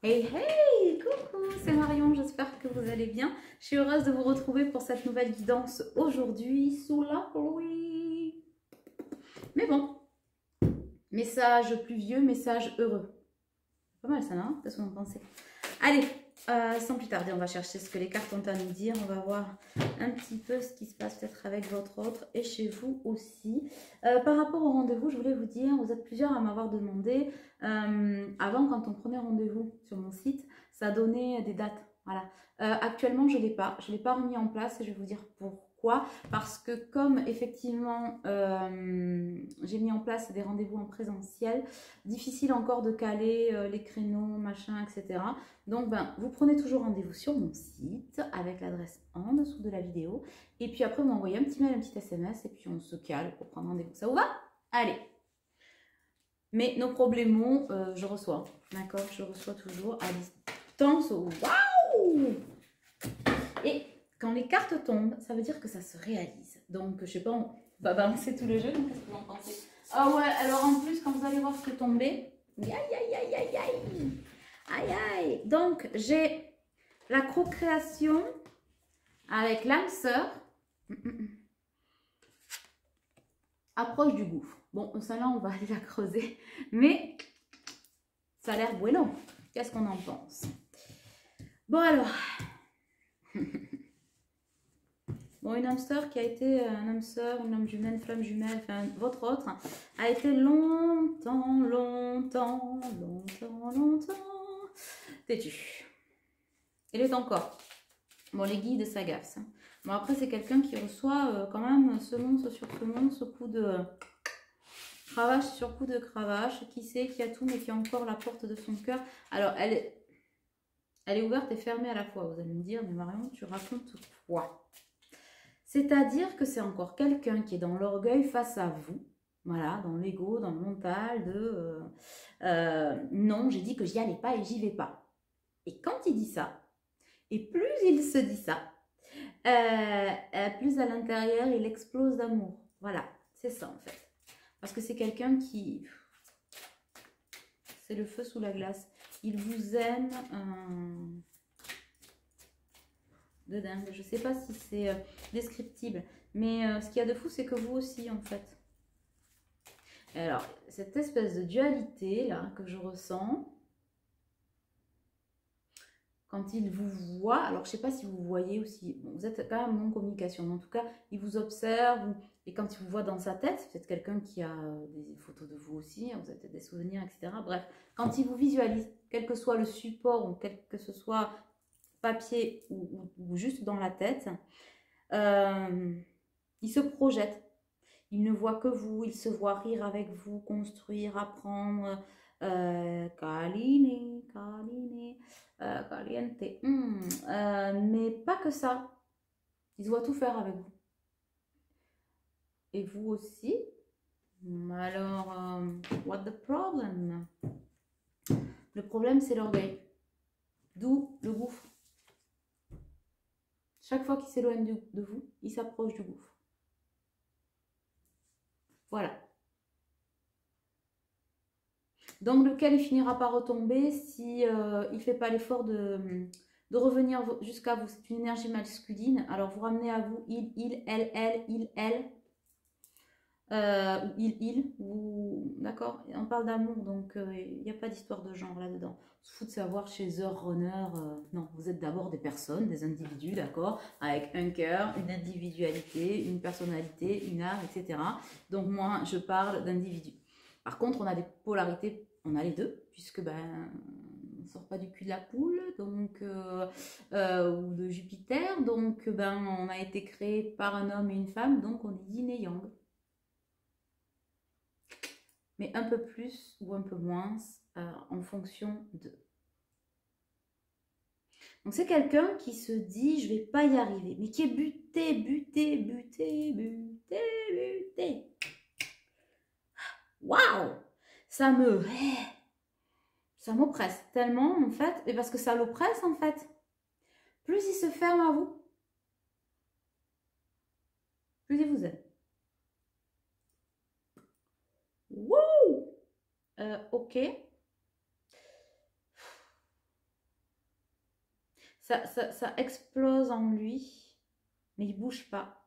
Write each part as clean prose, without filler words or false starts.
Hey hey, coucou, c'est Marion, j'espère que vous allez bien. Je suis heureuse de vous retrouver pour cette nouvelle guidance aujourd'hui sous la pluie. Mais bon, message pluvieux, message heureux. Pas mal ça, non? Qu'est-ce que vous en pensez? Allez, sans plus tarder, on va chercher ce que les cartes ont à nous dire. On va voir un petit peu ce qui se passe peut-être avec votre autre et chez vous aussi. Par rapport au rendez-vous, je voulais vous dire, vous êtes plusieurs à m'avoir demandé, avant quand on prenait rendez-vous sur mon site, ça donnait des dates. Voilà. Actuellement, je ne l'ai pas. Je ne l'ai pas remis en place et je vais vous dire pourquoi. Parce que comme effectivement, j'ai mis en place des rendez-vous en présentiel, difficile encore de caler les créneaux, machin, etc. Donc, vous prenez toujours rendez-vous sur mon site avec l'adresse en dessous de la vidéo. Et puis après, vous m'envoyez un petit mail, un petit SMS et puis on se cale pour prendre rendez-vous. Ça vous va? Allez. Mais nos problèmes, je reçois. D'accord? Je reçois toujours à distance. Waouh! Et quand les cartes tombent, ça veut dire que ça se réalise. Donc, je sais pas, on va balancer tout le jeu. Qu'est-ce que vous en pensez? Ah ouais, alors en plus, quand vous allez voir ce qui est tombé, aïe, aïe, aïe, aïe, aïe. Aïe, aïe. Donc, j'ai la procréation avec l'âme sœur. Approche du gouffre. Bon, celle-là, on va aller la creuser. Mais ça a l'air bueno. Qu'est-ce qu'on en pense? Bon, alors. Bon, une âme sœur qui a été un âme sœur, une âme jumelle, flamme jumelle, enfin, votre autre, a été longtemps, longtemps, longtemps, longtemps têtu. Elle est encore. Bon, les guides, ça gaffe. Hein. Bon, après, c'est quelqu'un qui reçoit quand même semonce sur semonce, coup de cravache sur coup de cravache, qui sait, qui a tout, mais qui a encore la porte de son cœur. Alors, elle est ouverte et fermée à la fois. Vous allez me dire, mais Marion, tu racontes quoi? C'est-à-dire que c'est encore quelqu'un qui est dans l'orgueil face à vous. Voilà, dans l'ego, dans le mental de non, j'ai dit que j'y allais pas et j'y vais pas. Et quand il dit ça, et plus il se dit ça, plus à l'intérieur, il explose d'amour. Voilà, c'est ça en fait. Parce que c'est quelqu'un qui... C'est le feu sous la glace. Il vous aime de dingue. Je ne sais pas si c'est descriptible. Mais ce qu'il y a de fou, c'est que vous aussi en fait. Alors, cette espèce de dualité là que je ressens... Quand il vous voit, alors je ne sais pas si vous voyez aussi, bon, vous êtes quand même en communication, mais en tout cas, il vous observe, et quand il vous voit dans sa tête, c'est peut-être quelqu'un qui a des photos de vous aussi, vous avez des souvenirs, etc. Bref, quand il vous visualise, quel que soit le support, ou quel que ce soit papier ou juste dans la tête, il se projette. Il ne voit que vous, il se voit rire avec vous, construire, apprendre, caline, caline, caliente. Mais pas que ça. Il se voit tout faire avec vous. Et vous aussi. Alors, what the problem? Le problème, c'est l'orgueil. D'où le gouffre. Chaque fois qu'il s'éloigne de vous, il s'approche du gouffre. Voilà. Donc lequel il finira par retomber si il ne fait pas l'effort de revenir jusqu'à vous. C'est une énergie masculine. Alors vous ramenez à vous il, elle, ou ou d'accord. On parle d'amour, donc il n'y a pas d'histoire de genre là-dedans. On se fout de savoir chez The Runner. Non, vous êtes d'abord des personnes, des individus, d'accord, avec un cœur, une individualité, une personnalité, une âme, etc. Donc moi, je parle d'individus. Par contre, on a des polarités, on a les deux, puisque on ne sort pas du cul de la poule, donc ou de Jupiter, donc on a été créé par un homme et une femme, donc on est yin et yang. Mais un peu plus ou un peu moins en fonction de. Donc c'est quelqu'un qui se dit je vais pas y arriver, mais qui est buté, buté, buté, buté, buté. Waouh! Ça m'oppresse tellement en fait, et parce que ça l'oppresse en fait. Plus il se ferme à vous, plus il vous aime. Wouh! Ok. Ça explose en lui, mais il bouge pas.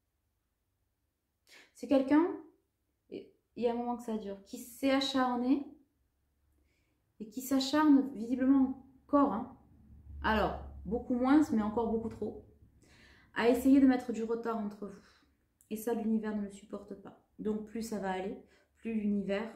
C'est quelqu'un, il y a un moment que ça dure, qui s'est acharné et qui s'acharne visiblement encore, hein. Alors, beaucoup moins, mais encore beaucoup trop, à essayer de mettre du retard entre vous. Et ça, l'univers ne le supporte pas. Donc, plus ça va aller, plus l'univers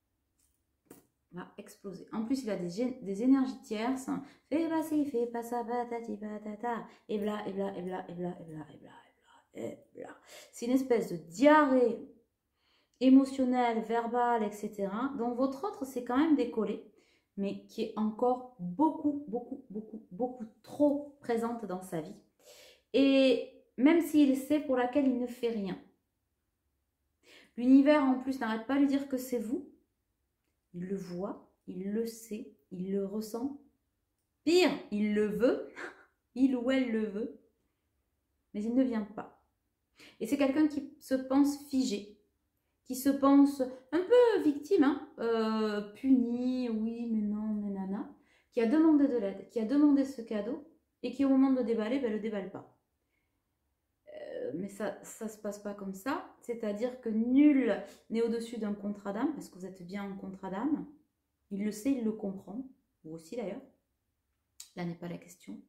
va exploser. En plus, il a des énergies tierces. Fais pas ci, fais pas ça, patati patata. Et bla, et bla, et bla, et bla, et bla, et bla, et bla. C'est une espèce de diarrhée émotionnelle, verbale, etc. dont votre autre s'est quand même décollé, mais qui est encore beaucoup, beaucoup, beaucoup, beaucoup trop présente dans sa vie. Et même s'il sait, pour laquelle il ne fait rien. L'univers, en plus, n'arrête pas de lui dire que c'est vous. Il le voit, il le sait, il le ressent. Pire, il le veut, il ou elle le veut, mais il ne vient pas. Et c'est quelqu'un qui se pense figé, qui se pense un peu victime, hein, puni, oui, mais non, mais nana, qui a demandé de l'aide, qui a demandé ce cadeau, et qui au moment de le déballer, ben, le déballe pas. Mais ça se passe pas comme ça, c'est-à-dire que nul n'est au-dessus d'un contrat d'âme, parce que vous êtes bien en contrat d'âme. Il le sait, il le comprend, vous aussi d'ailleurs. Là n'est pas la question.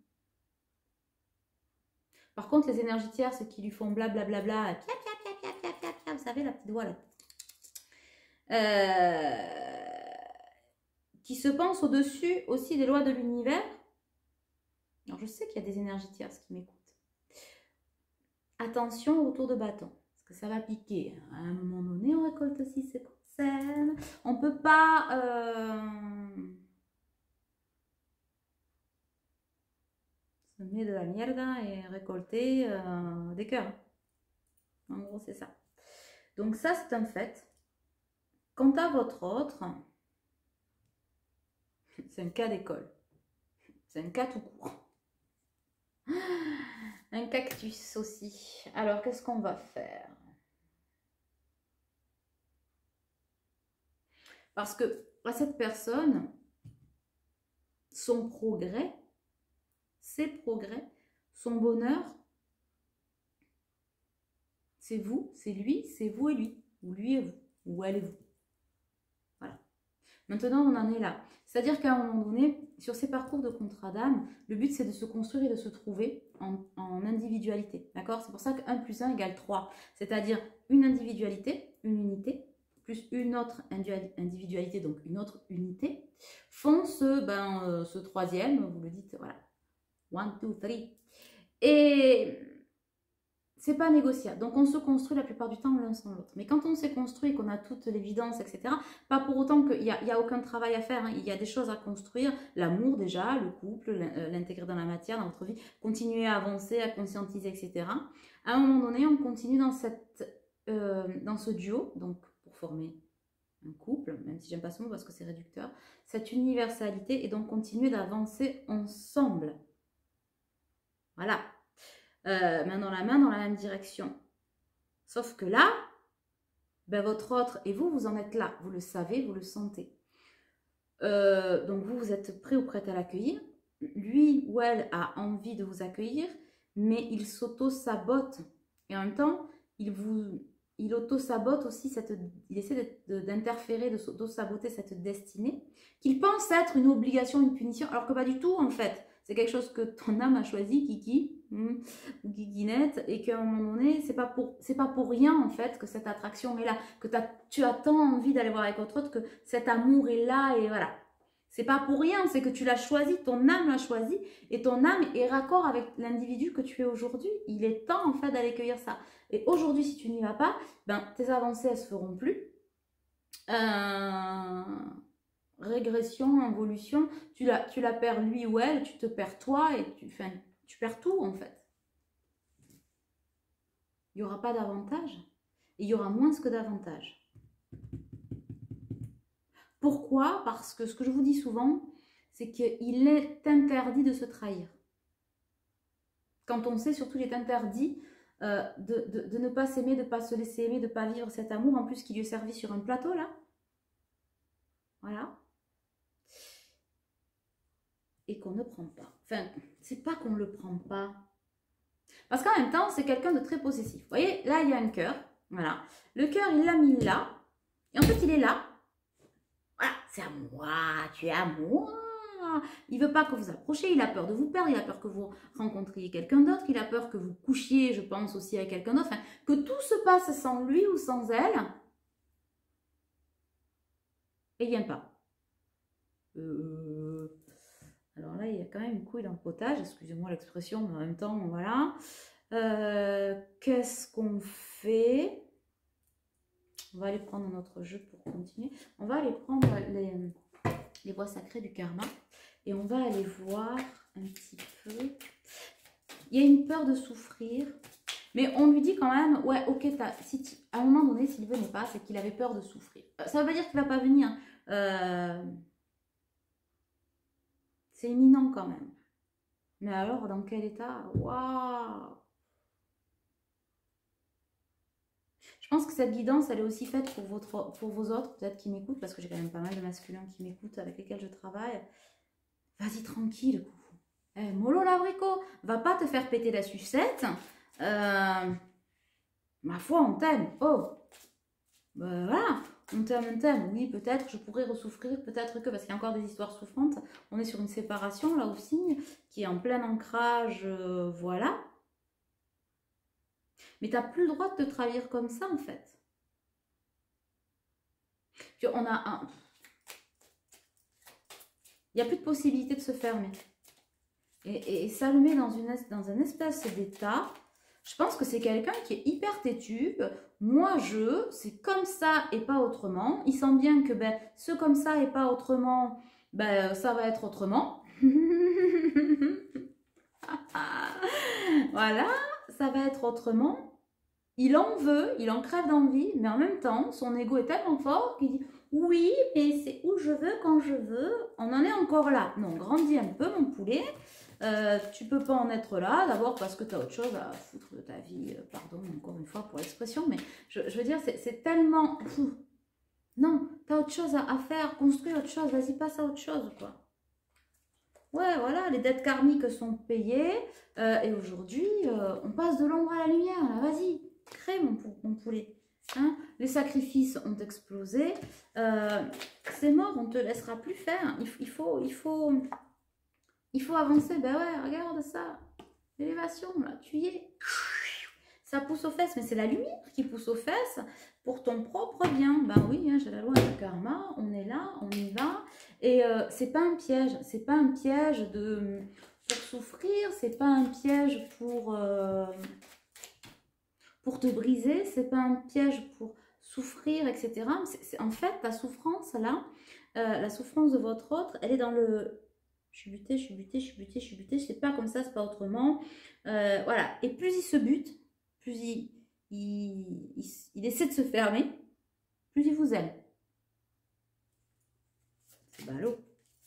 Par contre, les énergies tierces qui lui font blablabla, vous savez, la petite voix là, qui se pensent au-dessus aussi des lois de l'univers. Alors, je sais qu'il y a des énergies tierces qui m'écoutent. Attention au retour de bâton, parce que ça va piquer. À un moment donné, on récolte aussi ses concerts. On ne peut pas semer de la merde et récolter des cœurs. En gros, c'est ça. Donc ça, c'est un fait. Quant à votre autre, c'est un cas d'école. C'est un cas tout court. Un cactus aussi. Alors, qu'est-ce qu'on va faire? Parce que à cette personne, son progrès, ses progrès, son bonheur, c'est vous, c'est lui, c'est vous et lui. Ou lui et vous, ou elle et vous. Voilà. Maintenant, on en est là. C'est-à-dire qu'à un moment donné, sur ces parcours de contrat d'âme, le but, c'est de se construire et de se trouver en individualité. D'accord? C'est pour ça que 1 plus 1 égale 3. C'est-à-dire une individualité, une unité, plus une autre individualité, donc une autre unité, font ce troisième, vous le dites, voilà. 1, 2, 3. Et c'est pas négociable. Donc on se construit la plupart du temps l'un sans l'autre. Mais quand on s'est construit, qu'on a toute l'évidence, etc., pas pour autant qu'il n'y a aucun travail à faire, hein. Il y a des choses à construire. L'amour déjà, le couple, l'intégrer dans la matière, dans votre vie, continuer à avancer, à conscientiser, etc. À un moment donné, on continue dans ce duo, donc pour former un couple, même si j'aime pas ce mot parce que c'est réducteur, cette universalité, et donc continuer d'avancer ensemble. Voilà. Main dans la même direction. Sauf que là, ben votre autre et vous, vous en êtes là. Vous le savez, vous le sentez. Donc vous êtes prêt ou prête à l'accueillir. Lui ou elle a envie de vous accueillir, mais il s'auto-sabote. Et en même temps, il auto-sabote aussi, il essaie d'interférer, de s'auto-saboter cette destinée, qu'il pense être une obligation, une punition, alors que pas du tout en fait. C'est quelque chose que ton âme a choisi, Kiki, ou Kikinette, et qu'à un moment donné, c'est pas pour rien en fait que cette attraction est là, que tu as tant envie d'aller voir avec autre, que cet amour est là, et voilà. C'est pas pour rien, c'est que tu l'as choisi, ton âme l'a choisi, et ton âme est raccord avec l'individu que tu es aujourd'hui. Il est temps en fait d'aller cueillir ça. Et aujourd'hui, si tu n'y vas pas, ben tes avancées elles se feront plus. Régression, involution, tu la perds lui ou elle, tu te perds toi et tu perds tout en fait. Il n'y aura pas d'avantage, il y aura moins que d'avantage. Pourquoi? Parce que ce que je vous dis souvent, c'est qu'il est interdit de se trahir. Quand on sait, surtout, il est interdit de ne pas s'aimer, de ne pas se laisser aimer, de ne pas vivre cet amour, en plus qui lui est servi sur un plateau, là. Voilà. et qu'on ne prend pas. Enfin, c'est pas qu'on ne le prend pas. Parce qu'en même temps, c'est quelqu'un de très possessif. Vous voyez, là, il y a un cœur. Voilà. Le cœur, il l'a mis là. Et en fait, il est là. Voilà, c'est à moi, tu es à moi. Il veut pas que vous approchiez, il a peur de vous perdre, il a peur que vous rencontriez quelqu'un d'autre, il a peur que vous couchiez, je pense, aussi avec quelqu'un d'autre. Enfin, que tout se passe sans lui ou sans elle. Et il vient pas. Alors là, il y a quand même une couille dans le potage, excusez-moi l'expression, mais en même temps, voilà. Qu'est-ce qu'on fait? On va aller prendre notre jeu pour continuer. On va aller prendre les voies sacrées du karma et on va aller voir un petit peu. Il y a une peur de souffrir, mais on lui dit quand même, ouais, ok, si à un moment donné, s'il ne venait pas, c'est qu'il avait peur de souffrir. Ça ne veut pas dire qu'il ne va pas venir. C'est imminent quand même. Mais alors, dans quel état? Waouh! Je pense que cette guidance, elle est aussi faite pour vos autres, peut-être qui m'écoutent, parce que j'ai quand même pas mal de masculins qui m'écoutent, avec lesquels je travaille. Vas-y, tranquille, coucou. Eh, mollo l'abricot, va pas te faire péter la sucette. Ma foi, on t'aime. Oh, voilà, on t'aime. Oui, peut-être je pourrais ressouffrir, peut-être que, parce qu'il y a encore des histoires souffrantes. On est sur une séparation, là aussi, qui est en plein ancrage, voilà. Mais tu n'as plus le droit de te trahir comme ça, en fait. On a un... Il n'y a plus de possibilité de se fermer. Et ça le met dans un espèce d'état. Je pense que c'est quelqu'un qui est hyper têtu. Moi, c'est comme ça et pas autrement. Il sent bien que ce comme ça et pas autrement, ça va être autrement. Voilà, ça va être autrement. Il en veut, il en crève d'envie, mais en même temps, son ego est tellement fort qu'il dit « Oui, mais c'est où je veux, quand je veux. » On en est encore là. Non, grandis un peu, mon poulet. Tu peux pas en être là, d'abord parce que tu as autre chose à foutre de ta vie. Pardon, encore une fois pour l'expression, mais je veux dire, c'est tellement... Non, tu as autre chose à faire, construis autre chose, vas-y, passe à autre chose, quoi. Ouais, voilà, les dettes karmiques sont payées, et aujourd'hui, on passe de l'ombre à la lumière, là, vas-y. Crée mon poulet. Hein, les sacrifices ont explosé. C'est mort, on ne te laissera plus faire. Il faut avancer. Ben ouais, regarde ça. L'élévation, là, tu y es. Ça pousse aux fesses, mais c'est la lumière qui pousse aux fesses pour ton propre bien. Ben oui, hein, j'ai la loi du karma, on est là, on y va. Et c'est pas un piège. C'est pas un piège pour souffrir, c'est pas un piège pour te briser, c'est pas un piège pour souffrir, etc. En fait, la souffrance, là, la souffrance de votre autre, elle est dans le... Je suis butée, c'est pas comme ça, c'est pas autrement. Voilà, et plus il se bute, plus il essaie de se fermer, plus il vous aime. C'est ballot.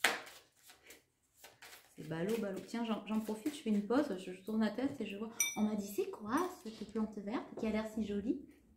C'est ballot. Tiens, j'en profite, je fais une pause, je tourne la tête et je vois. On m'a dit, c'est quoi cette plante verte qui a l'air si jolie?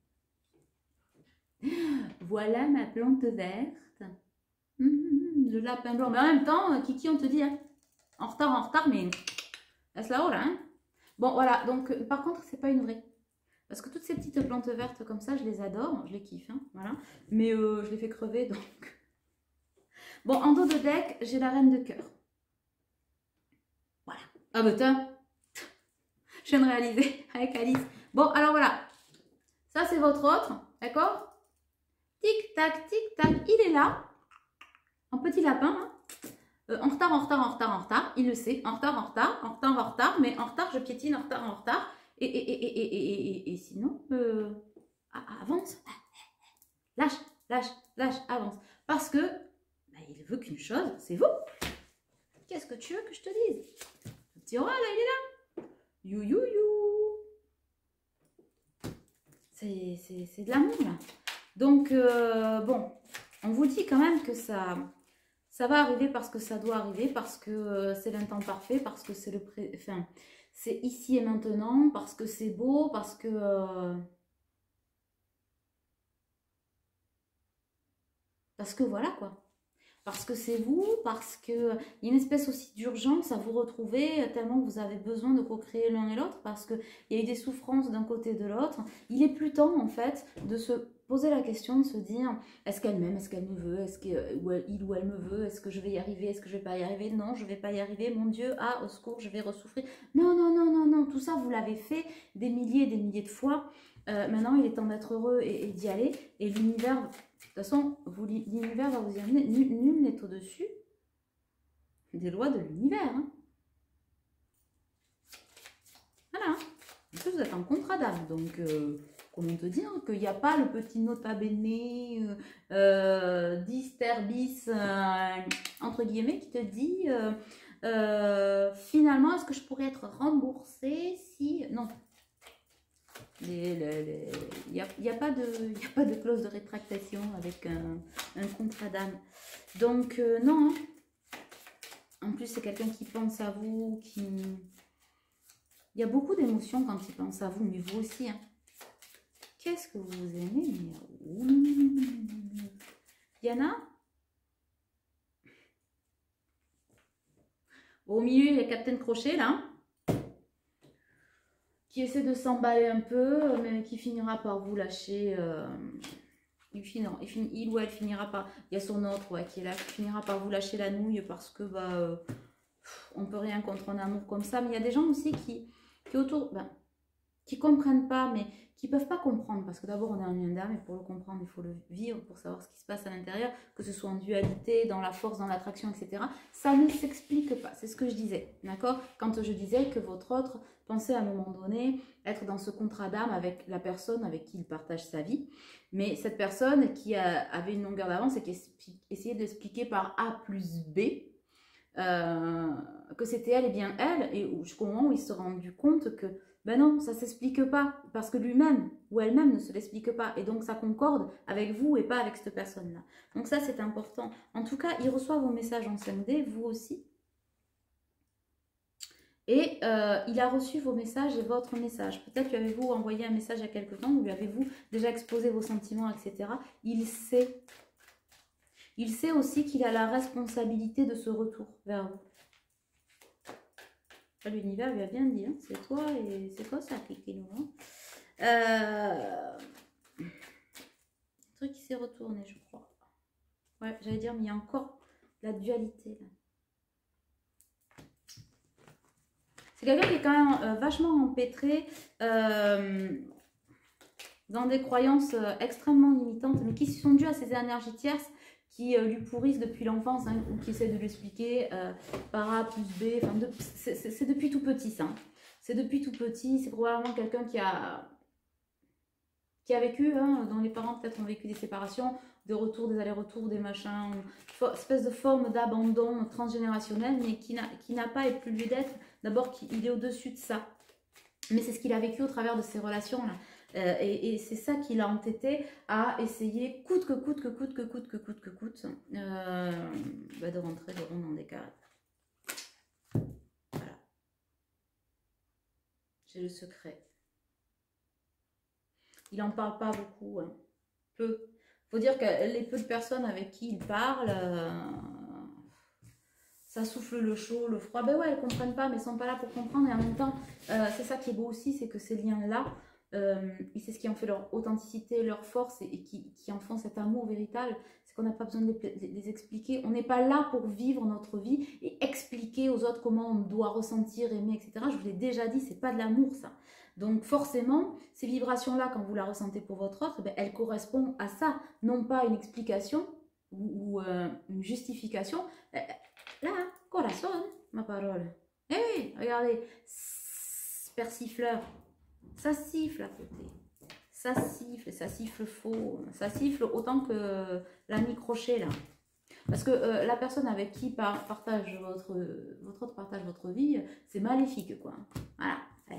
Voilà ma plante verte. Le lapin blanc. Mais en même temps, Kiki, on te dit, hein, en retard, mais laisse la haut là. Hein. Bon, voilà. Donc, par contre, c'est pas une vraie. Parce que toutes ces petites plantes vertes comme ça, je les adore, je les kiffe. Hein, voilà. Mais je les fais crever, donc. Bon, en dos de deck, j'ai la reine de cœur. Voilà. Ah bah tiens, je viens de réaliser avec Alice. Bon, alors voilà. Ça, c'est votre autre, d'accord? Tic-tac, il est là. Un petit lapin. Hein. En retard. Il le sait. En retard. Mais en retard, je piétine. En retard. Et sinon, avance. Lâche, avance. Parce que il veut qu'une chose, c'est vous. Qu'est-ce que tu veux que je te dise? Le petit roi, là, il est là. You. C'est de l'amour, là. Donc, bon, on vous dit quand même que ça va arriver parce que ça doit arriver, parce que c'est l'instant parfait, parce que c'est c'est ici et maintenant, parce que c'est beau, parce que voilà, quoi. parce que c'est vous, parce qu'il y a une espèce aussi d'urgence à vous retrouver, tellement que vous avez besoin de co-créer l'un et l'autre, parce qu'il y a eu des souffrances d'un côté et de l'autre. Il est plus temps, en fait, de se poser la question, de se dire, est-ce qu'elle m'aime, est-ce qu'elle me veut, est-ce qu'il ou elle me veut, est-ce que je vais y arriver, est-ce que je vais pas y arriver, non, je vais pas y arriver, mon Dieu, ah, au secours, je vais ressouffrir. Non, non, non, non, non, tout ça, vous l'avez fait des milliers et des milliers de fois. Maintenant, il est temps d'être heureux et d'y aller. Et l'univers, de toute façon, l'univers va vous y amener. Nul n'est au-dessus des lois de l'univers. Hein. Voilà. En plus, vous êtes en contrat d'âme. Donc, comment te dire qu'il n'y a pas le petit nota bene, disterbis, entre guillemets, qui te dit finalement, est-ce que je pourrais être remboursée si... Non. Il n'y a pas de clause de rétractation avec un contrat d'âme. Donc, non. Hein. En plus, c'est quelqu'un qui pense à vous, qui... Il y a beaucoup d'émotions quand il pense à vous, mais vous aussi. Hein. Qu'est-ce que vous aimez? Yana? Au milieu, il y a Captain Crochet, là. Qui essaie de s'emballer un peu, mais qui finira par vous lâcher. Il ou elle finira par... Il y a son autre ouais, qui est là, qui finira par vous lâcher la nouille parce que bah, on peut rien contre un amour comme ça. Mais il y a des gens aussi qui autour... Ben, qui comprennent pas, mais qui peuvent pas comprendre. Parce que d'abord, on est un lien d'âme et pour le comprendre, il faut le vivre pour savoir ce qui se passe à l'intérieur, que ce soit en dualité, dans la force, dans l'attraction, etc. Ça ne s'explique pas. C'est ce que je disais, d'accord? Quand je disais que votre autre pensait à un moment donné être dans ce contrat d'âme avec la personne avec qui il partage sa vie. Mais cette personne qui avait une longueur d'avance et qui essayait d'expliquer par A plus B que c'était elle et bien elle, et jusqu'au moment où il se rendu compte que ben non, ça ne s'explique pas, parce que lui-même ou elle-même ne se l'explique pas, et donc ça concorde avec vous et pas avec cette personne-là. Donc ça, c'est important. En tout cas, il reçoit vos messages en 5D, vous aussi. Et il a reçu vos messages et votre message. Peut-être lui avez-vous envoyé un message il y a quelque temps, ou lui avez-vous déjà exposé vos sentiments, etc. Il sait. Il sait aussi qu'il a la responsabilité de ce retour vers vous. L'univers lui a bien dit, hein, c'est toi et c'est quoi ça, Kikino, hein un truc qui s'est retourné, je crois. Ouais, j'allais dire, mais il y a encore la dualité là. C'est quelqu'un qui est quand même vachement empêtré dans des croyances extrêmement limitantes, mais qui sont dues à ces énergies tierces qui lui pourrissent depuis l'enfance, hein, ou qui essaient de l'expliquer par A plus B. Enfin, c'est depuis tout petit, ça. Hein. C'est depuis tout petit. C'est probablement quelqu'un qui a vécu, hein, dont les parents peut-être ont vécu des séparations, des retours, des allers-retours, des machins, espèce de forme d'abandon transgénérationnel, mais qui n'a pas et plus lieu d'être. D'abord, il est au-dessus de ça. Mais c'est ce qu'il a vécu au travers de ces relations-là. Et c'est ça qui l'a entêté à essayer, coûte que coûte, de rentrer de rond dans des carrés. Voilà. J'ai le secret. Il n'en parle pas beaucoup. Hein. Peu. Faut dire que les peu de personnes avec qui il parle, ça souffle le chaud, le froid. Ben ouais, elles ne comprennent pas, mais elles ne sont pas là pour comprendre. Et en même temps, c'est ça qui est beau aussi, c'est que ces liens-là, et c'est ce qui en fait leur authenticité, leur force et qui en font cet amour véritable, c'est qu'on n'a pas besoin de les expliquer. On n'est pas là pour vivre notre vie et expliquer aux autres comment on doit ressentir, aimer, etc. Je vous l'ai déjà dit, c'est pas de l'amour ça. Donc forcément, ces vibrations-là, quand vous la ressentez pour votre autre, ben, elles correspondent à ça, non pas une explication ou une justification. Là, corazon, ma parole. Eh oui, regardez, persifleur. Ça siffle à côté. Ça siffle faux. Ça siffle autant que l'ami crochet là. Parce que la personne avec qui partage votre autre partage votre vie, c'est maléfique quoi. Voilà.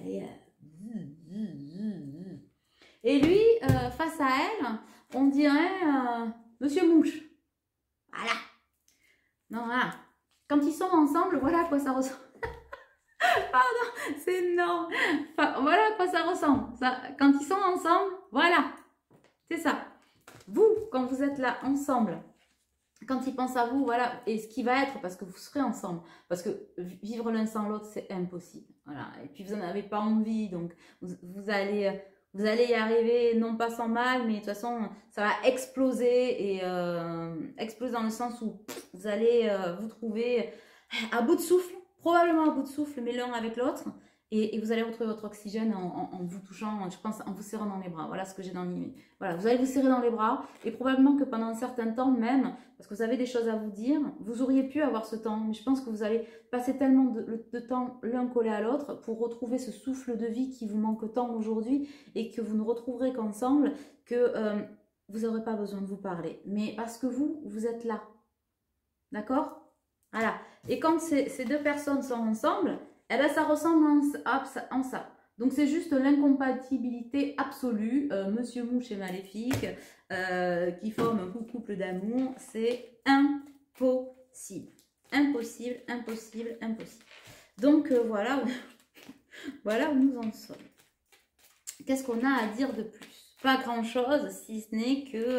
Et lui, face à elle, on dirait Monsieur Mouche. Voilà. Non, voilà. Quand ils sont ensemble, voilà à quoi ça ressemble. Pardon, c'est énorme. Enfin, voilà à quoi ça ressemble. Ça, quand ils sont ensemble, voilà. C'est ça. Vous, quand vous êtes là ensemble, quand il pense à vous, voilà, et ce qui va être, parce que vous serez ensemble, parce que vivre l'un sans l'autre, c'est impossible, voilà, et puis vous n'en avez pas envie, donc vous allez y arriver, non pas sans mal, mais de toute façon, ça va exploser, et exploser dans le sens où vous allez vous trouver à bout de souffle, probablement à bout de souffle, mais l'un avec l'autre, et vous allez retrouver votre oxygène en vous touchant, je pense, en vous serrant dans les bras. Voilà ce que j'ai dans l'image. Voilà, vous allez vous serrer dans les bras, et probablement que pendant un certain temps même, parce que vous avez des choses à vous dire, vous auriez pu avoir ce temps, mais je pense que vous allez passer tellement de temps l'un collé à l'autre pour retrouver ce souffle de vie qui vous manque tant aujourd'hui, et que vous ne retrouverez qu'ensemble, que vous n'aurez pas besoin de vous parler. Mais parce que vous êtes là. D'accord? Voilà. Et quand ces deux personnes sont ensemble, eh ben, ça ressemble en ça. Donc, c'est juste l'incompatibilité absolue, Monsieur Mouche et Maléfique, qui forment un couple d'amour. C'est impossible. Impossible, impossible, impossible. Donc, voilà, voilà où nous en sommes. Qu'est-ce qu'on a à dire de plus? Pas grand-chose, si ce n'est que...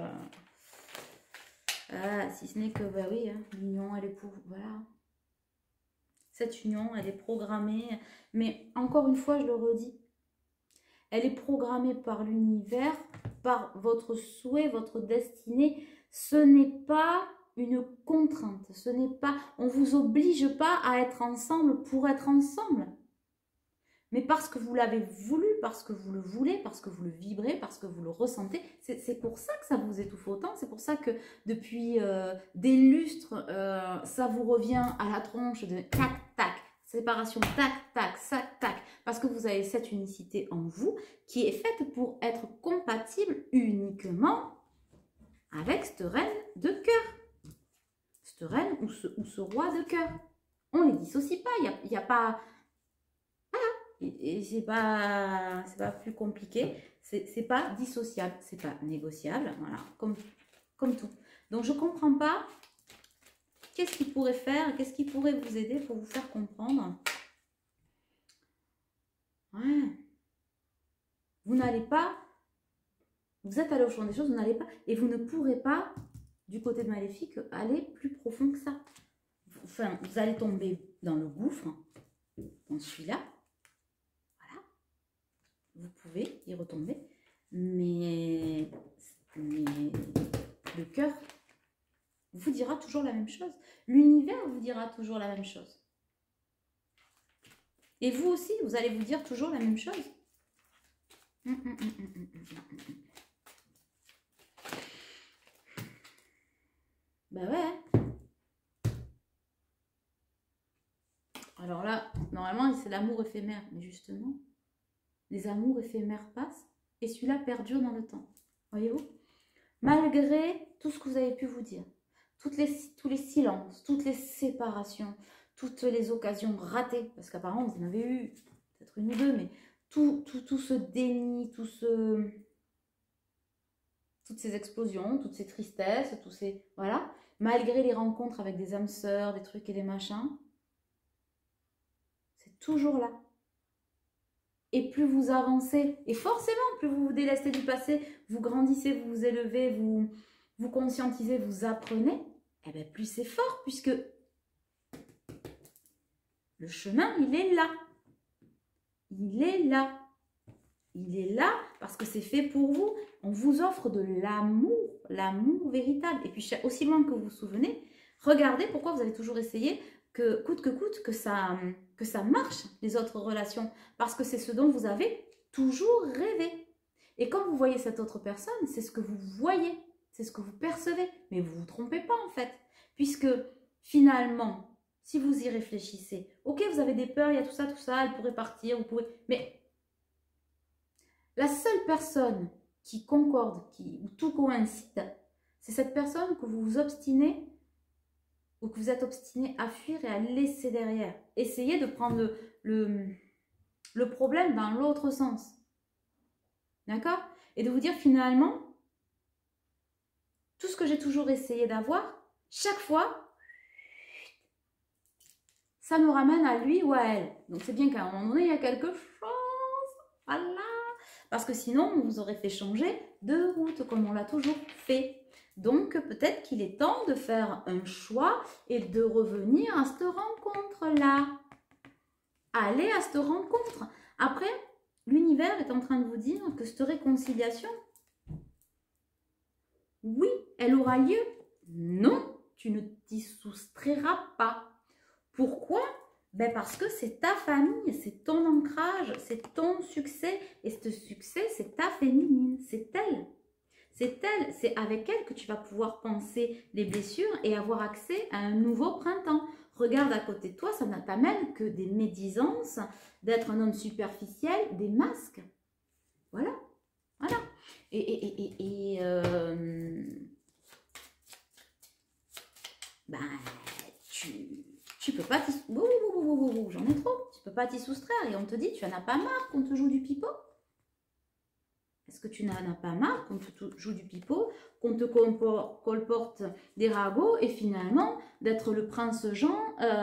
bah oui, hein, l'union, elle est pour... Voilà. Cette union, elle est programmée. Mais encore une fois, je le redis. Elle est programmée par l'univers, par votre souhait, votre destinée. Ce n'est pas une contrainte. Ce n'est pas... On ne vous oblige pas à être ensemble pour être ensemble. Mais parce que vous l'avez voulu, parce que vous le voulez, parce que vous le vibrez, parce que vous le ressentez, c'est pour ça que ça vous étouffe autant, c'est pour ça que depuis des lustres, ça vous revient à la tronche de tac, tac, séparation, tac, tac, tac, tac, parce que vous avez cette unicité en vous qui est faite pour être compatible uniquement avec cette reine de cœur, cette reine ou ce roi de cœur. On ne les dissocie pas, il n'y a pas... Et c'est pas plus compliqué, c'est pas dissociable, c'est pas négociable, voilà, comme tout. Donc je comprends pas qu'est-ce qu'il pourrait faire, qu'est-ce qui pourrait vous aider pour vous faire comprendre. Ouais. Vous n'allez pas, vous êtes allé au fond des choses, vous n'allez pas, et vous ne pourrez pas, du côté de Maléfique, aller plus profond que ça. Enfin, vous allez tomber dans le gouffre, dans celui-là. Vous pouvez y retomber, mais le cœur vous dira toujours la même chose. L'univers vous dira toujours la même chose. Et vous aussi, vous allez vous dire toujours la même chose. Ben ouais. Alors là, normalement, c'est l'amour éphémère, mais justement... Les amours éphémères passent et celui-là perdure dans le temps. Voyez-vous? Malgré tout ce que vous avez pu vous dire, tous les silences, toutes les séparations, toutes les occasions ratées, parce qu'apparemment vous en avez eu peut-être une ou deux, mais tout ce déni, toutes ces explosions, toutes ces tristesses, tous ces... Voilà. Malgré les rencontres avec des âmes sœurs, des trucs et des machins, c'est toujours là. Et plus vous avancez, et forcément, plus vous vous délestez du passé, vous grandissez, vous vous élevez, vous conscientisez, vous apprenez, et bien plus c'est fort, puisque le chemin, il est là. Il est là. Il est là parce que c'est fait pour vous. On vous offre de l'amour véritable. Et puis, aussi loin que vous vous souvenez, regardez pourquoi vous avez toujours essayé que coûte que ça marche, les autres relations. Parce que c'est ce dont vous avez toujours rêvé. Et quand vous voyez cette autre personne, c'est ce que vous voyez, c'est ce que vous percevez. Mais vous ne vous trompez pas en fait. Puisque finalement, si vous y réfléchissez, ok, vous avez des peurs, il y a tout ça, elle pourrait partir, vous pouvez... Mais la seule personne qui concorde, où tout coïncide, c'est cette personne que vous vous obstinez ou que vous êtes obstiné à fuir et à laisser derrière. Essayez de prendre le problème dans l'autre sens. D'accord? Et de vous dire finalement, tout ce que j'ai toujours essayé d'avoir, chaque fois, ça me ramène à lui ou à elle. Donc c'est bien qu'à un moment donné, il y a quelque chose. Voilà. Parce que sinon, on vous aurait fait changer de route, comme on l'a toujours fait. Donc, peut-être qu'il est temps de faire un choix et de revenir à cette rencontre-là. Allez à cette rencontre. Après, l'univers est en train de vous dire que cette réconciliation, oui, elle aura lieu. Non, tu ne t'y soustrairas pas. Pourquoi? Ben parce que c'est ta famille, c'est ton ancrage, c'est ton succès. Et ce succès, c'est ta féminine, c'est elle. C'est elle, c'est avec elle que tu vas pouvoir penser les blessures et avoir accès à un nouveau printemps. Regarde à côté de toi, ça ne t'amène que des médisances, d'être un homme superficiel, des masques. Voilà, voilà. Ben, tu peux pas t'y... J'en ai trop. Tu peux pas t'y soustraire et on te dit, tu en as pas marre qu'on te joue du pipeau? Est-ce que tu n'en as pas marre qu'on te joue du pipeau, qu'on te colporte des ragots et finalement d'être le prince Jean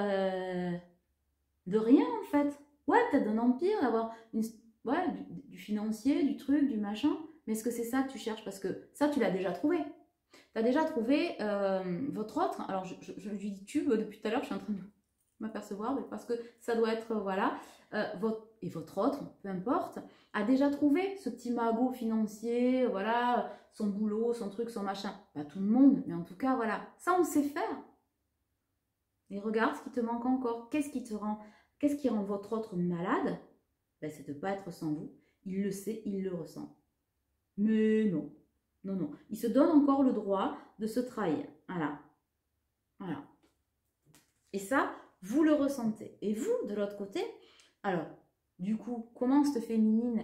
de rien en fait? Ouais, peut-être d'un empire, d'avoir ouais, du financier, du truc, du machin. Mais est-ce que c'est ça que tu cherches? Parce que ça, tu l'as déjà trouvé. Tu as déjà trouvé votre autre. Alors, je lui dis tu depuis tout à l'heure, je suis en train de m'apercevoir, parce que ça doit être, voilà, votre autre, peu importe, a déjà trouvé ce petit magot financier, voilà, son boulot, son truc, son machin. Pas tout le monde, mais en tout cas, voilà, ça on sait faire. Et regarde ce qui te manque encore. Qu'est-ce qui rend votre autre malade? Ben, c'est de ne pas être sans vous. Il le sait, il le ressent. Mais non, non, non. Il se donne encore le droit de se trahir. Voilà. Voilà. Et ça, vous le ressentez. Et vous, de l'autre côté, alors, du coup, comment cette féminine,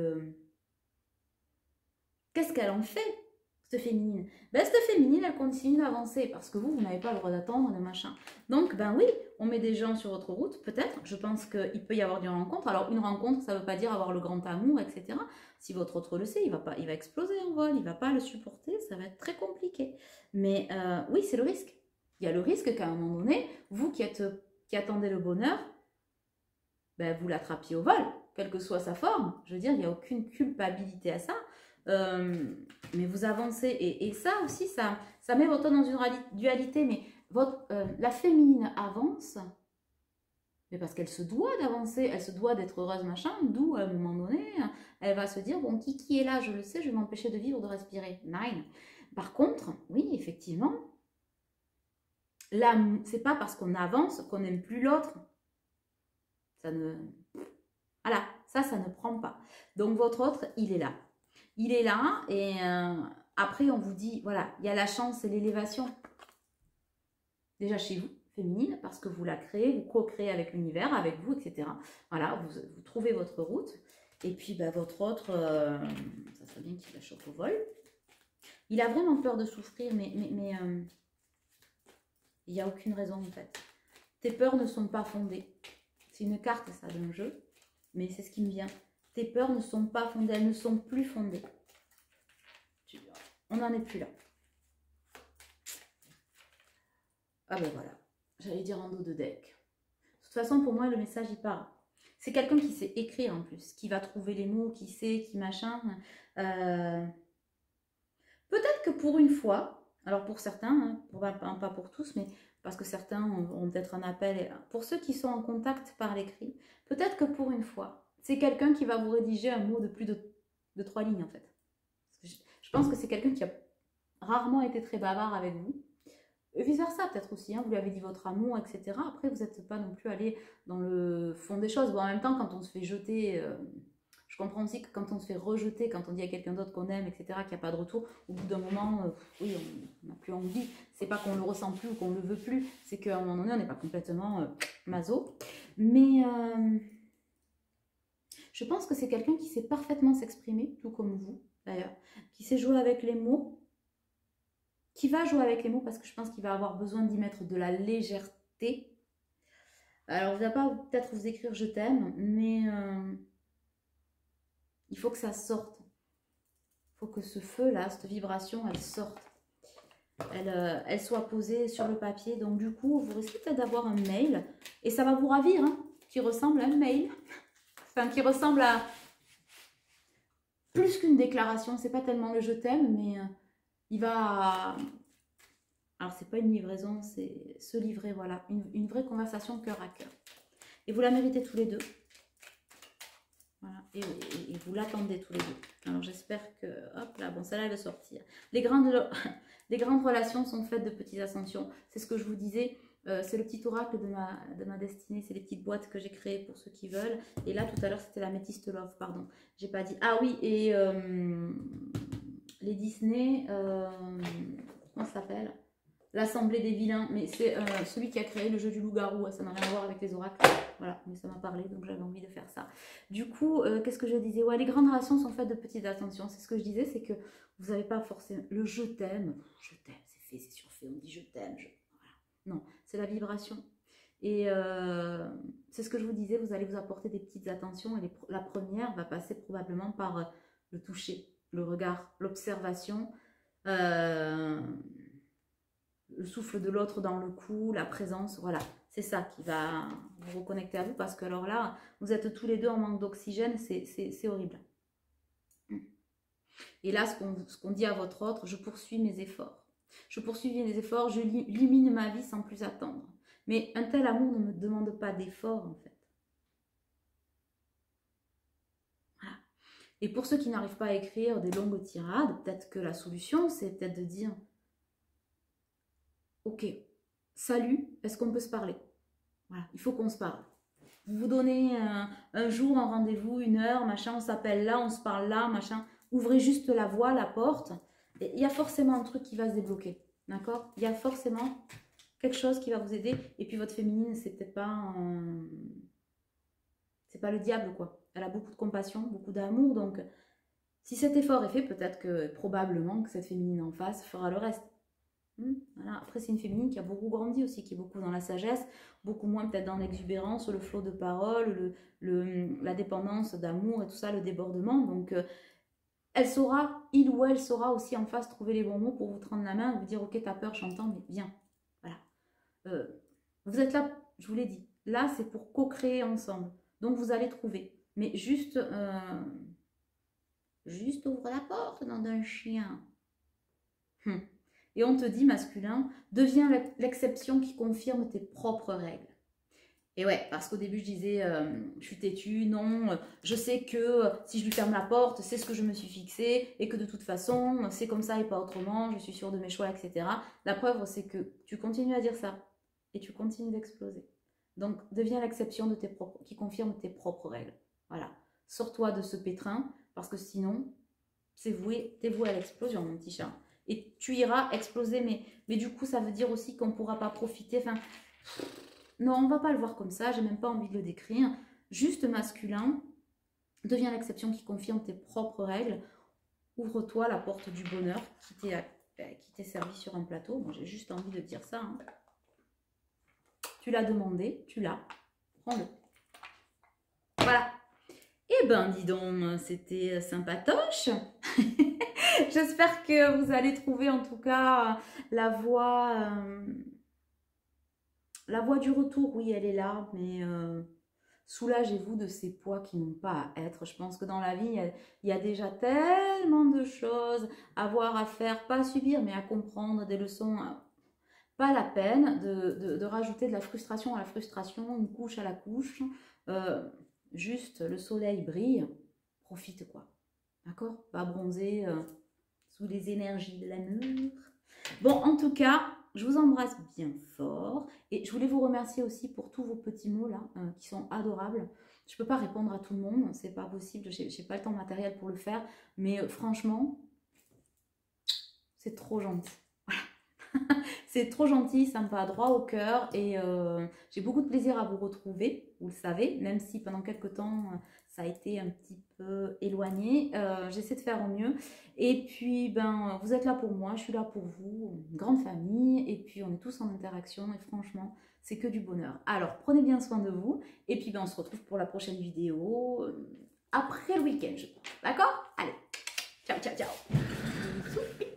qu'est-ce qu'elle en fait, cette féminine? Ben, cette féminine, elle continue d'avancer parce que vous n'avez pas le droit d'attendre, de machin. Donc, ben oui, on met des gens sur votre route, peut-être. Je pense qu'il peut y avoir une rencontre. Alors, une rencontre, ça ne veut pas dire avoir le grand amour, etc. Si votre autre le sait, il va exploser en vol, il ne va pas le supporter, ça va être très compliqué. Mais oui, c'est le risque. Il y a le risque qu'à un moment donné, vous qui attendez le bonheur, ben, vous l'attrapiez au vol, quelle que soit sa forme. Je veux dire, il n'y a aucune culpabilité à ça. Mais vous avancez. Et ça aussi, ça met votre dans une dualité. Mais la féminine avance, mais parce qu'elle se doit d'avancer, elle se doit d'être heureuse, machin. D'où, à un moment donné, elle va se dire, bon, qui est là, je le sais, je vais m'empêcher de vivre, de respirer. Nine. Par contre, oui, effectivement, là, c'est pas parce qu'on avance qu'on n'aime plus l'autre. Ça ne... Voilà, ça ne prend pas. Donc, votre autre, il est là. Il est là et après, on vous dit, voilà, il y a la chance et l'élévation. Déjà chez vous, féminine, parce que vous la créez, vous co-créez avec l'univers, avec vous, etc. Voilà, vous trouvez votre route. Et puis, bah, votre autre, ça serait bien qu'il la chope au vol. Il a vraiment peur de souffrir, mais il n'y a aucune raison, en fait. Tes peurs ne sont pas fondées. C'est une carte, ça, d'un jeu. Mais c'est ce qui me vient. Tes peurs ne sont pas fondées, elles ne sont plus fondées. On n'en est plus là. Ah ben voilà, j'allais dire en dos de deck. De toute façon, pour moi, le message, il part. C'est quelqu'un qui sait écrire en plus, qui va trouver les mots, qui sait, qui machin. Peut-être que pour une fois, alors pour certains, hein, pas pour tous, mais parce que certains ont peut-être un appel. Pour ceux qui sont en contact par l'écrit, peut-être que pour une fois, c'est quelqu'un qui va vous rédiger un mot de plus de 3 lignes en fait. Je pense que c'est quelqu'un qui a rarement été très bavard avec vous. Et vice versa peut-être aussi, hein, vous lui avez dit votre amour, etc. Après, vous n'êtes pas non plus allé dans le fond des choses. Bon, en même temps, quand on se fait jeter, je comprends aussi que quand on se fait rejeter, quand on dit à quelqu'un d'autre qu'on aime, etc., qu'il n'y a pas de retour, au bout d'un moment, oui, on n'a plus envie. C'est pas qu'on le ressent plus ou qu'on le veut plus, c'est qu'à un moment donné, on n'est pas complètement maso. Mais je pense que c'est quelqu'un qui sait parfaitement s'exprimer, tout comme vous, d'ailleurs, qui sait jouer avec les mots, qui va jouer avec les mots parce que je pense qu'il va avoir besoin d'y mettre de la légèreté. Alors, il ne va pas peut-être vous écrire « je t'aime », mais il faut que ça sorte. Il faut que ce feu-là, cette vibration, elle sorte. Elle soit posée sur le papier. Donc, du coup, vous risquez peut-être d'avoir un mail, et ça va vous ravir, hein, qui ressemble à un mail. Enfin, qui ressemble à plus qu'une déclaration. C'est pas tellement le « je t'aime », mais il va... Alors, c'est pas une livraison, c'est se livrer, voilà. Une vraie conversation cœur à cœur. Et vous la méritez tous les deux. Voilà. Et vous l'attendez tous les deux. Alors, j'espère que... Hop là, bon, celle-là, elle va sortir. Les grandes relations sont faites de petites ascensions. C'est ce que je vous disais. C'est le petit oracle de ma destinée. C'est les petites boîtes que j'ai créées pour ceux qui veulent. Et là, tout à l'heure, c'était la Métiste Love, pardon. J'ai pas dit... Ah oui, et les Disney... comment ça s'appelle? L'Assemblée des vilains, mais c'est celui qui a créé le jeu du loup-garou, ça n'a rien à voir avec les oracles, voilà, mais ça m'a parlé, donc j'avais envie de faire ça. Du coup, qu'est-ce que je disais? Ouais, les grandes relations sont faites de petites attentions, c'est ce que je disais, c'est que vous n'avez pas forcément... Le je t'aime, c'est fait, c'est surfait, on dit je t'aime, voilà. Non, c'est la vibration. Et c'est ce que je vous disais, vous allez vous apporter des petites attentions, et la première va passer probablement par le toucher, le regard, l'observation, le souffle de l'autre dans le cou, la présence, voilà. C'est ça qui va vous reconnecter à vous parce que alors là, vous êtes tous les deux en manque d'oxygène, c'est horrible. Et là, ce qu'on dit à votre autre, je poursuis mes efforts. Je poursuis mes efforts, je illumine ma vie sans plus attendre. Mais un tel amour ne me demande pas d'effort en fait. Voilà. Et pour ceux qui n'arrivent pas à écrire des longues tirades, peut-être que la solution, c'est peut-être de dire... Ok, salut, est-ce qu'on peut se parler? Voilà, il faut qu'on se parle. Vous vous donnez un jour, un rendez-vous, une heure, machin, on s'appelle là, on se parle là, machin. Ouvrez juste la voie, la porte. Et il y a forcément un truc qui va se débloquer. D'accord? Il y a forcément quelque chose qui va vous aider. Et puis votre féminine, c'est peut-être pas... c'est pas le diable, quoi. Elle a beaucoup de compassion, beaucoup d'amour. Donc, si cet effort est fait, peut-être que, probablement, que cette féminine en face fera le reste. Voilà. Après, c'est une féminine qui a beaucoup grandi aussi, qui est beaucoup dans la sagesse, beaucoup moins peut-être dans l'exubérance, le flot de parole, la dépendance d'amour et tout ça, le débordement. Donc, elle saura, il ou elle saura aussi en face trouver les bons mots pour vous prendre la main et vous dire, ok, t'as peur, j'entends, mais viens. Voilà. Vous êtes là, je vous l'ai dit, là, c'est pour co-créer ensemble. Donc, vous allez trouver. Mais juste ouvre la porte, nom d'un chien. Et on te dit, masculin, deviens l'exception qui confirme tes propres règles. Et ouais, parce qu'au début, je disais, je suis têtue, non, je sais que si je lui ferme la porte, c'est ce que je me suis fixé, et que de toute façon, c'est comme ça et pas autrement, je suis sûre de mes choix, etc. La preuve, c'est que tu continues à dire ça, et tu continues d'exploser. Donc, deviens l'exception qui confirme tes propres règles. Voilà. Sors-toi de ce pétrin, parce que sinon, t'es voué à l'explosion, mon petit chat. Et tu iras exploser, mais du coup, ça veut dire aussi qu'on ne pourra pas profiter. Enfin, non, on ne va pas le voir comme ça, j'ai même pas envie de le décrire. Juste masculin, deviens l'exception qui confirme tes propres règles. Ouvre-toi la porte du bonheur qui t'est servi sur un plateau. Moi, j'ai juste envie de dire ça. Hein. Tu l'as demandé, tu l'as, prends-le. Voilà. Eh ben, dis donc, c'était sympatoche. J'espère que vous allez trouver en tout cas la voie du retour. Oui, elle est là, mais soulagez-vous de ces poids qui n'ont pas à être. Je pense que dans la vie, il y a déjà tellement de choses à voir, à faire, pas à subir, mais à comprendre, des leçons. Pas la peine de rajouter de la frustration à la frustration, une couche à la couche. Juste, le soleil brille, profite quoi. D'accord? Pas bronzer sous les énergies de l'amour. Bon, en tout cas, je vous embrasse bien fort. Et je voulais vous remercier aussi pour tous vos petits mots là, qui sont adorables. Je ne peux pas répondre à tout le monde, c'est pas possible, j'ai pas le temps matériel pour le faire. Mais franchement, c'est trop gentil. C'est trop gentil, ça me va droit au cœur et j'ai beaucoup de plaisir à vous retrouver, vous le savez, même si pendant quelques temps ça a été un petit peu éloigné. J'essaie de faire au mieux et puis ben vous êtes là pour moi, je suis là pour vous, une grande famille et puis on est tous en interaction et franchement c'est que du bonheur. Alors prenez bien soin de vous et puis ben on se retrouve pour la prochaine vidéo après le week-end je pense. D'accord? Allez, ciao ciao ciao.